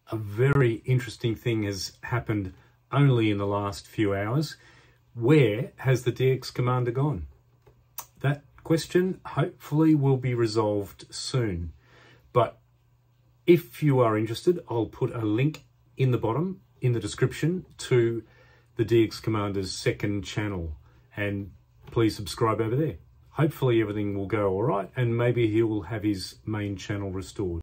a very interesting thing has happened only in the last few hours. Where has the DX commander gone? That question hopefully will be resolved soon. But if you are interested, I'll put a link in the bottom, in the description, to the DX commander's second channel. And please subscribe over there. Hopefully everything will go all right, and maybe he will have his main channel restored.